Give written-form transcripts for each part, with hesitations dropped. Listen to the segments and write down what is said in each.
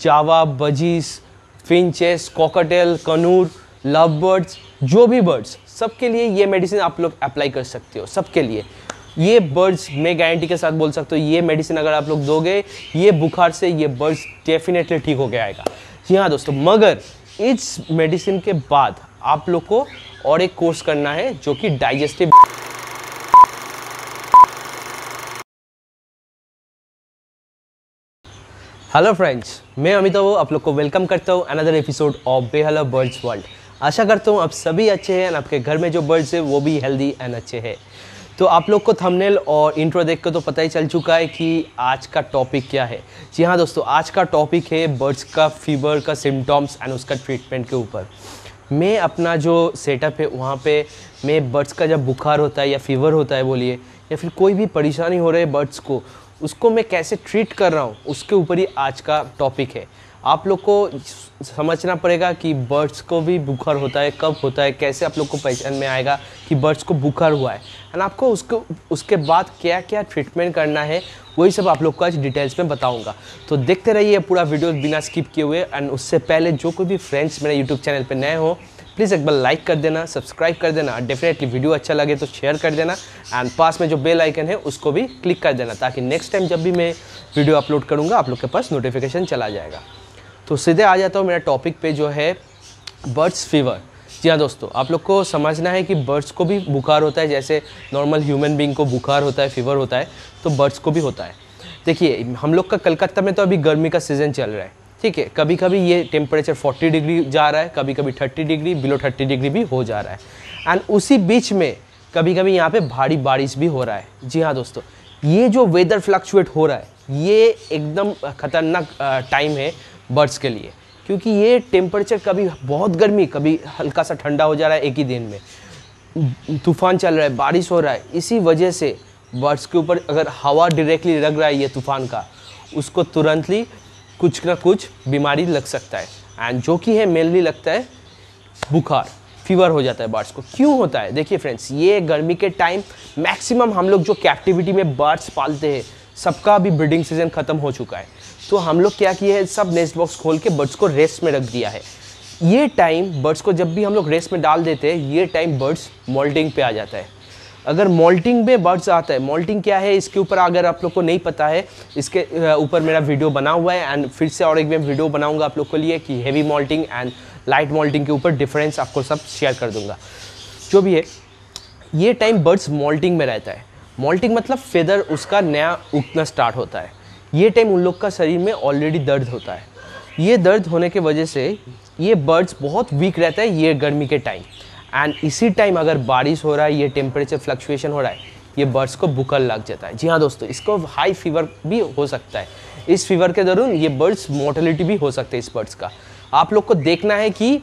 जावा, budgies, finches, cockatiel, conure, love birds, जो भी birds, सबके लिए ये मेडिसिन आप लोग अप्लाई कर सकते हो। सबके लिए ये बर्ड्स मैं गारंटी के साथ बोल सकता हूँ, ये मेडिसिन अगर आप लोग दोगे, ये बुखार से ये बर्ड्स डेफिनेटली ठीक हो के आएगा। जी हाँ दोस्तों, मगर इस मेडिसिन के बाद आप लोग को और एक कोर्स करना है जो कि डाइजेस्टिव। हेलो फ्रेंड्स, मैं अमिताभ आप लोग को वेलकम करता हूँ another episode of Behla birds world. आशा करता हूँ आप सभी अच्छे हैं और आपके घर में जो बर्ड्स है वो भी हेल्दी एंड अच्छे हैं। तो आप लोग को थंबनेल और इंट्रो देख कर तो पता ही चल चुका है कि आज का टॉपिक क्या है। जी हाँ दोस्तों, आज का टॉपिक है बर्ड्स का फीवर का सिम्टम्स एंड उसका ट्रीटमेंट के ऊपर। मैं अपना जो सेटअप है वहाँ पे मैं बर्ड्स का जब बुखार होता है या फीवर होता है बोलिए, या फिर कोई भी परेशानी हो रही है बर्ड्स को, उसको मैं कैसे ट्रीट कर रहा हूँ उसके ऊपर ही आज का टॉपिक है। आप लोग को समझना पड़ेगा कि बर्ड्स को भी बुखार होता है, कब होता है, कैसे आप लोग को पहचान में आएगा कि बर्ड्स को बुखार हुआ है, एंड आपको उसके बाद क्या क्या ट्रीटमेंट करना है, वही सब आप लोग को आज डिटेल्स में बताऊंगा। तो देखते रहिए पूरा वीडियो बिना स्किप किए हुए। एंड उससे पहले जो कोई भी फ्रेंड्स मेरे यूट्यूब चैनल पर नए हो, प्लीज़ एक बार लाइक कर देना, सब्सक्राइब कर देना, डेफिनेटली वीडियो अच्छा लगे तो शेयर कर देना, एंड पास में जो बेल आइकन है उसको भी क्लिक कर देना, ताकि नेक्स्ट टाइम जब भी मैं वीडियो अपलोड करूँगा आप लोग के पास नोटिफिकेशन चला जाएगा। तो सीधे आ जाता हूँ मेरा टॉपिक पे जो है बर्ड्स फीवर। जी हाँ दोस्तों, आप लोग को समझना है कि बर्ड्स को भी बुखार होता है, जैसे नॉर्मल ह्यूमन बीइंग को बुखार होता है, फीवर होता है, तो बर्ड्स को भी होता है। देखिए, हम लोग का कलकत्ता में तो अभी गर्मी का सीज़न चल रहा है, ठीक है। कभी कभी ये टेम्परेचर 40 डिग्री जा रहा है, कभी कभी 30 डिग्री, बिलो 30 डिग्री भी हो जा रहा है, एंड उसी बीच में कभी कभी यहाँ पे भारी बारिश भी हो रहा है। जी हाँ दोस्तों, ये जो वेदर फ्लक्चुएट हो रहा है, ये एकदम खतरनाक टाइम है बर्ड्स के लिए, क्योंकि ये टेम्परेचर कभी बहुत गर्मी, कभी हल्का सा ठंडा हो जा रहा है एक ही दिन में, तूफान चल रहा है, बारिश हो रहा है। इसी वजह से बर्ड्स के ऊपर अगर हवा डायरेक्टली लग रहा है ये तूफान का, उसको तुरंतली कुछ ना कुछ बीमारी लग सकता है, एंड जो कि है मेनली लगता है बुखार, फीवर हो जाता है बर्ड्स को। क्यों होता है? देखिए फ्रेंड्स, ये गर्मी के टाइम मैक्सिमम हम लोग जो कैप्टिविटी में बर्ड्स पालते हैं, सबका भी ब्रीडिंग सीजन ख़त्म हो चुका है। तो हम लोग क्या किए हैं, सब नेस्ट बॉक्स खोल के बर्ड्स को रेस्ट में रख दिया है। ये टाइम बर्ड्स को जब भी हम लोग रेस्ट में डाल देते हैं, ये टाइम बर्ड्स मोल्टिंग पे आ जाता है। अगर मोल्टिंग में बर्ड्स आता है, मोल्टिंग क्या है इसके ऊपर अगर आप लोग को नहीं पता है, इसके ऊपर मेरा वीडियो बना हुआ है, एंड फिर से और एक मैं वीडियो बनाऊंगा आप लोग के लिए कि heavy moulting and light moulting के ऊपर डिफरेंस आपको सब शेयर कर दूंगा। जो भी है, ये टाइम बर्ड्स मोल्टिंग में रहता है। मोल्टिंग मतलब फेदर उसका नया उगना स्टार्ट होता है। ये टाइम उन लोग का शरीर में ऑलरेडी दर्द होता है। ये दर्द होने के वजह से ये बर्ड्स बहुत वीक रहता है ये गर्मी के टाइम, एंड इसी टाइम अगर बारिश हो रहा है, ये टेम्परेचर फ्लक्चुएशन हो रहा है, ये बर्ड्स को बुखार लग जाता है। जी हाँ दोस्तों, इसको हाई फीवर भी हो सकता है। इस फीवर के दौरान ये बर्ड्स मोर्टेलिटी भी हो सकते हैं इस बर्ड्स का। आप लोग को देखना है कि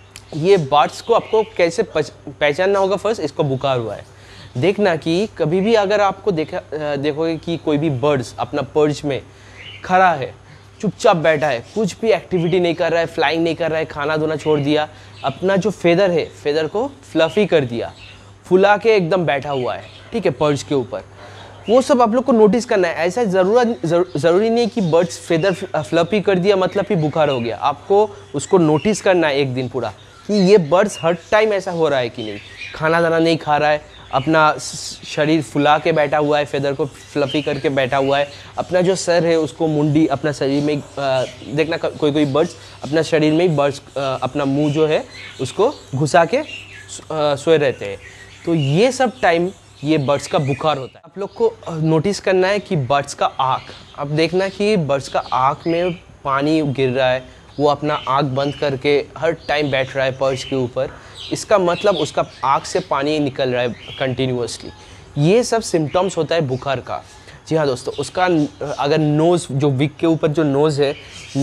ये बर्ड्स को आपको कैसे पहचानना होगा। फर्स्ट, इसको बुखार हुआ है, देखना कि कभी भी अगर आपको देखोगे कि कोई भी बर्ड्स अपना पर्च में खड़ा है, चुपचाप बैठा है, कुछ भी एक्टिविटी नहीं कर रहा है, फ्लाइंग नहीं कर रहा है, खाना धोना छोड़ दिया, अपना जो फेदर है फेदर को फ्लफी कर दिया, फुला के एकदम बैठा हुआ है, ठीक है, पर्च के ऊपर, वो सब आप लोग को नोटिस करना है। ऐसा ज़रूरी नहीं कि बर्ड्स फेदर फ्लफी कर दिया मतलब ही बुखार हो गया। आपको उसको नोटिस करना है एक दिन पूरा कि ये बर्ड्स हर टाइम ऐसा हो रहा है कि नहीं, खाना दाना नहीं खा रहा है, अपना शरीर फुला के बैठा हुआ है, फेदर को फ्लफी करके बैठा हुआ है, अपना जो सर है उसको मुंडी अपना शरीर में देखना, कोई कोई बर्ड्स अपना शरीर में ही बर्ड्स अपना मुंह जो है उसको घुसा के सोए रहते हैं। तो ये सब टाइम ये बर्ड्स का बुखार होता है। आप लोग को नोटिस करना है कि बर्ड्स का आँख, अब देखना कि बर्ड्स का आँख में पानी गिर रहा है, वो अपना आँख बंद करके हर टाइम बैठ रहा है पर्च के ऊपर, इसका मतलब उसका आँख से पानी निकल रहा है कंटिन्यूअसली। ये सब सिम्टम्स होता है बुखार का। जी हाँ दोस्तों, उसका अगर नोज़ जो विक के ऊपर जो नोज़ है,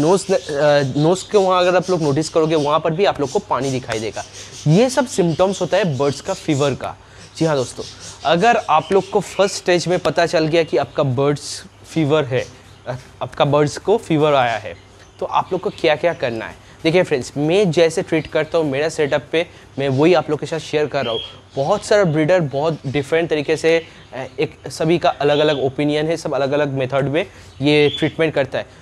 नोज़ के वहाँ अगर आप लोग नोटिस करोगे वहाँ पर भी आप लोग को पानी दिखाई देगा। ये सब सिम्टम्स होता है बर्ड्स का फीवर का। जी हाँ दोस्तों, अगर आप लोग को फर्स्ट स्टेज में पता चल गया कि आपका बर्ड्स फीवर है, आपका बर्ड्स को फीवर आया है, तो आप लोग को क्या क्या करना है। देखिए फ्रेंड्स, मैं जैसे ट्रीट करता हूँ मेरा सेटअप पे, मैं वही आप लोग के साथ शेयर कर रहा हूँ। बहुत सारा ब्रीडर बहुत डिफरेंट तरीके से, एक सभी का अलग अलग ओपिनियन है, सब अलग अलग मेथड में ये ट्रीटमेंट करता है।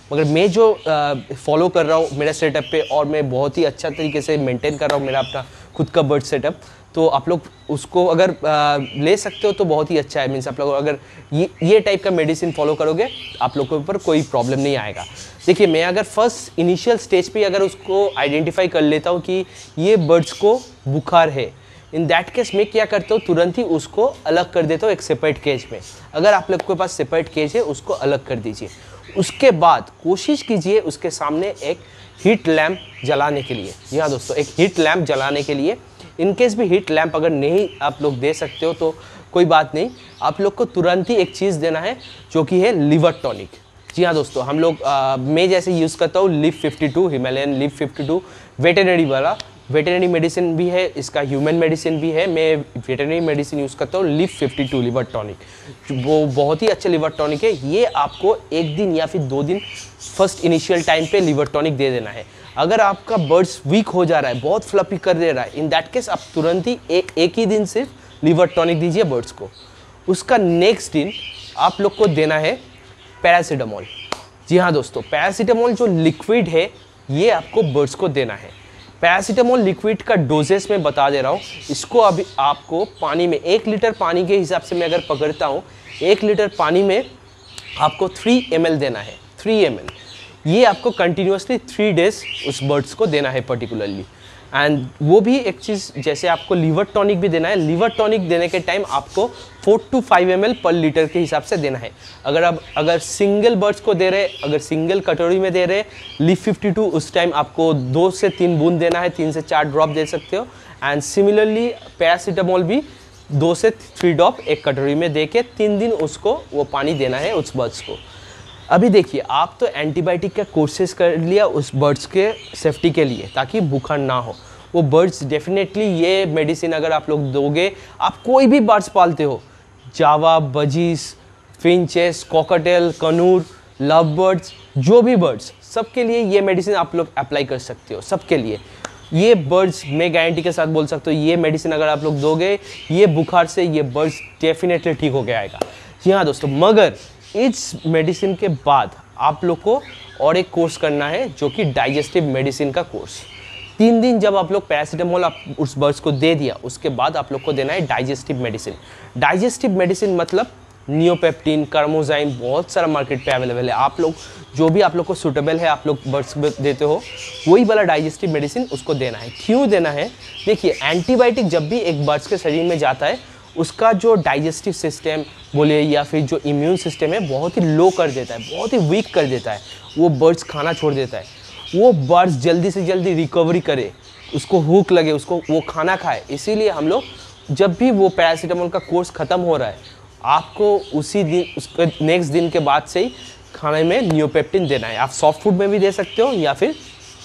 मगर मैं जो फॉलो कर रहा हूँ मेरा सेटअप पे, और मैं बहुत ही अच्छा तरीके से मेंटेन कर रहा हूँ मेरा अपना खुद का बर्ड सेटअप, तो आप लोग उसको अगर ले सकते हो तो बहुत ही अच्छा है। मीन्स आप लोग अगर ये टाइप का मेडिसिन फॉलो करोगे आप लोग के ऊपर कोई प्रॉब्लम नहीं आएगा। देखिए, मैं अगर फर्स्ट इनिशियल स्टेज पे अगर उसको आइडेंटिफाई कर लेता हूँ कि ये बर्ड्स को बुखार है, इन दैट केस मैं क्या करता हूँ, तुरंत ही उसको अलग कर देता हूँ एक सेपरेट केज में। अगर आप लोग के पास सेपरेट केज है उसको अलग कर दीजिए। उसके बाद कोशिश कीजिए उसके सामने एक हीट लैम्प जलाने के लिए। जी हाँ दोस्तों, एक हीट लैम्प जलाने के लिए। इन केस भी हीट लैम्प अगर नहीं आप लोग दे सकते हो तो कोई बात नहीं, आप लोग को तुरंत ही एक चीज़ देना है जो कि है लिवर टॉनिक। जी हाँ दोस्तों, हम लोग मैं जैसे यूज़ करता हूँ लिव 52, हिमालयन लिव 52 वेटरनरी वाला। वेटरनरी मेडिसिन भी है, इसका ह्यूमन मेडिसिन भी है। मैं वेटरनरी मेडिसिन यूज़ करता हूँ लिव 52 लिवर टॉनिक। वो बहुत ही अच्छा लिवर टॉनिक है। ये आपको 1 दिन या फिर 2 दिन फर्स्ट इनिशियल टाइम पे लिवर टॉनिक दे देना है। अगर आपका बर्ड्स वीक हो जा रहा है, बहुत फ्लफी कर दे रहा है, इन दैट केस आप तुरंत ही एक ही दिन सिर्फ लिवर टॉनिक दीजिए बर्ड्स को। उसका नेक्स्ट दिन आप लोग को देना है पैरासीटामोल। जी हाँ दोस्तों, पैरासीटामोल जो लिक्विड है ये आपको बर्ड्स को देना है। पैरासीटामोल लिक्विड का डोजेस मैं बता दे रहा हूँ। इसको अभी आपको पानी में 1 लीटर पानी के हिसाब से मैं अगर पकड़ता हूँ, 1 लीटर पानी में आपको 3 ml देना है। 3 ml ये आपको कंटिन्यूसली 3 डेज उस बर्ड्स को देना है पर्टिकुलरली। एंड वो भी एक चीज़, जैसे आपको लिवर टॉनिक भी देना है, लिवर टॉनिक देने के टाइम आपको 4 to 5 ml पर लीटर के हिसाब से देना है। अगर सिंगल बर्ड्स को दे रहे, अगर सिंगल कटोरी में दे रहे लिव 52, उस टाइम आपको 2 से 3 बूंद देना है, 3 से 4 ड्रॉप दे सकते हो। एंड सिमिलरली पैरासीटामोल भी 2 से 3 ड्रॉप एक कटोरी में दे के 3 दिन उसको वो पानी देना है उस बर्ड्स को। अभी देखिए, आप तो एंटीबायोटिक का कोर्सेज कर लिया उस बर्ड्स के सेफ्टी के लिए ताकि बुखार ना हो। वो बर्ड्स डेफिनेटली ये मेडिसिन अगर आप लोग दोगे, आप कोई भी बर्ड्स पालते हो, Java, budgies, finches, cockatiel, conure, love birds, जो भी बर्ड्स, सबके लिए ये मेडिसिन आप लोग अप्लाई कर सकते हो। सबके लिए ये बर्ड्स मैं गारंटी के साथ बोल सकता हूँ, ये मेडिसिन अगर आप लोग दोगे, ये बुखार से ये बर्ड्स डेफिनेटली ठीक हो के आएगा। जी हाँ दोस्तों, मगर इस मेडिसिन के बाद आप लोग को और एक कोर्स करना है जो कि डाइजेस्टिव मेडिसिन का कोर्स। 3 दिन जब आप लोग पैरासीटामोल आप उस बर्ड्स को दे दिया, उसके बाद आप लोग को देना है डाइजेस्टिव मेडिसिन। डाइजेस्टिव मेडिसिन मतलब नियोपेप्टिन, कार्मोजाइम, बहुत सारा मार्केट पे अवेलेबल है। आप लोग जो भी आप लोग को सूटेबल है आप लोग बर्ड्स को देते हो, वही वाला डाइजेस्टिव मेडिसिन उसको देना है। क्यों देना है? देखिए, एंटीबायोटिक जब भी एक बर्ड्स के शरीर में जाता है, उसका जो डाइजेस्टिव सिस्टम बोले या फिर जो इम्यून सिस्टम है बहुत ही लो कर देता है, बहुत ही वीक कर देता है। वो बर्ड्स खाना छोड़ देता है। वो बर्ड्स जल्दी से जल्दी रिकवरी करे, उसको भूख लगे, उसको वो खाना खाए। इसीलिए हम लोग जब भी वो पैरासीटामोल का कोर्स ख़त्म हो रहा है, आपको उसी दिन, उसके नेक्स्ट दिन के बाद से ही खाने में नियोपेप्टिन देना है। आप सॉफ्ट फूड में भी दे सकते हो या फिर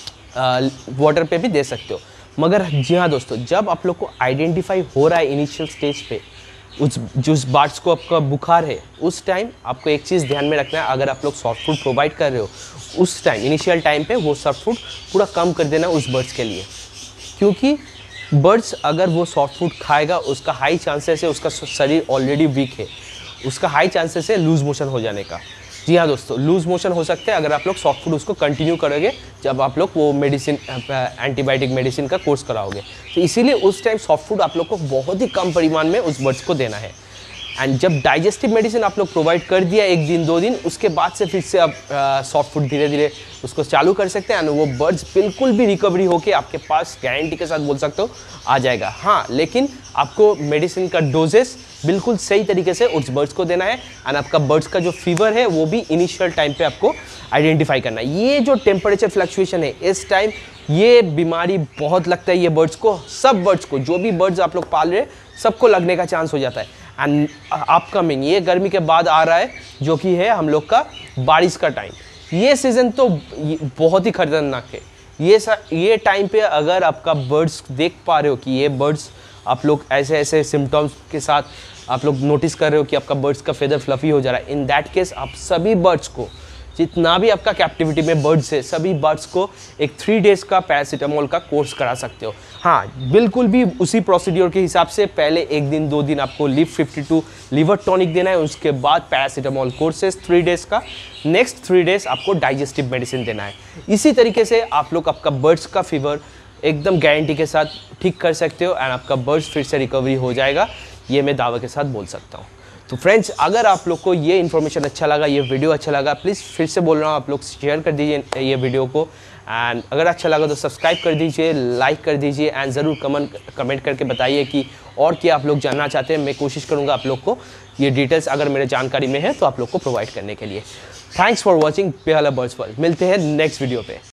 वाटर पे भी दे सकते हो। मगर जी हाँ दोस्तों, जब आप लोग को आइडेंटिफाई हो रहा है इनिशियल स्टेज पे जिस बर्ड्स को आपका बुखार है, उस टाइम आपको एक चीज़ ध्यान में रखना है। अगर आप लोग सॉफ्ट फूड प्रोवाइड कर रहे हो, उस टाइम इनिशियल टाइम पे वो सॉफ्ट फूड पूरा कम कर देना उस बर्ड्स के लिए। क्योंकि बर्ड्स अगर वो सॉफ्ट फूड खाएगा, उसका हाई चांसेस है, उसका शरीर ऑलरेडी वीक है, उसका हाई चांसेस है लूज मोशन हो जाने का। जी हाँ दोस्तों, लूज मोशन हो सकते हैं अगर आप लोग सॉफ्ट फूड उसको कंटिन्यू करोगे जब आप लोग वो मेडिसिन एंटीबायोटिक मेडिसिन का कोर्स कराओगे। तो इसीलिए उस टाइम सॉफ्ट फूड आप लोग को बहुत ही कम परिमाण में उस बर्ड्स को देना है। एंड जब डाइजेस्टिव मेडिसिन आप लोग प्रोवाइड कर दिया 1 दिन 2 दिन, उसके बाद से फिर से आप सॉफ्ट फूड धीरे धीरे उसको चालू कर सकते हैं। एंड वो बर्ड्स बिल्कुल भी रिकवरी होके आपके पास गारंटी के साथ बोल सकते हो आ जाएगा। हाँ, लेकिन आपको मेडिसिन का डोजेस बिल्कुल सही तरीके से उस बर्ड्स को देना है। एंड आपका बर्ड्स का जो फीवर है वो भी इनिशियल टाइम पे आपको आइडेंटिफाई करना है। ये जो टेम्परेचर फ्लक्चुएशन है इस टाइम, ये बीमारी बहुत लगता है ये बर्ड्स को, सब बर्ड्स को, जो भी बर्ड्स आप लोग पाल रहे हैं सबको लगने का चांस हो जाता है। एंड अपकमिंग ये गर्मी के बाद आ रहा है जो कि है हम लोग का बारिश का टाइम। ये सीज़न तो बहुत ही खतरनाक है। ये टाइम पे अगर आपका बर्ड्स देख पा रहे हो कि ये बर्ड्स आप लोग ऐसे ऐसे सिम्टम्स के साथ आप लोग नोटिस कर रहे हो कि आपका बर्ड्स का फेदर फ्लफी हो जा रहा है, इन दैट केस आप सभी बर्ड्स को जितना भी आपका कैप्टिविटी में बर्ड्स है सभी बर्ड्स को एक 3 डेज का पैरासीटामोल का कोर्स करा सकते हो। हाँ, बिल्कुल भी उसी प्रोसीड्योर के हिसाब से पहले 1 दिन 2 दिन आपको लिव 52 लिवर टॉनिक देना है, उसके बाद पैरासीटामोल कोर्सेस 3 डेज का, नेक्स्ट 3 डेज आपको डाइजेस्टिव मेडिसिन देना है। इसी तरीके से आप लोग आपका बर्ड्स का फीवर एकदम गारंटी के साथ ठीक कर सकते हो एंड आपका बर्ड्स फिर से रिकवरी हो जाएगा, ये मैं दावा के साथ बोल सकता हूँ। तो फ्रेंड्स, अगर आप लोग को ये इन्फॉर्मेशन अच्छा लगा, ये वीडियो अच्छा लगा, प्लीज़ फिर से बोल रहा हूँ आप लोग शेयर कर दीजिए ये वीडियो को, एंड अगर अच्छा लगा तो सब्सक्राइब कर दीजिए, लाइक कर दीजिए एंड ज़रूर कमेंट करके बताइए कि और क्या आप लोग जानना चाहते हैं। मैं कोशिश करूँगा आप लोग को ये डिटेल्स अगर मेरे जानकारी में है तो आप लोग को प्रोवाइड करने के लिए। Thanks for watching Behla birds world. मिलते हैं नेक्स्ट वीडियो पे।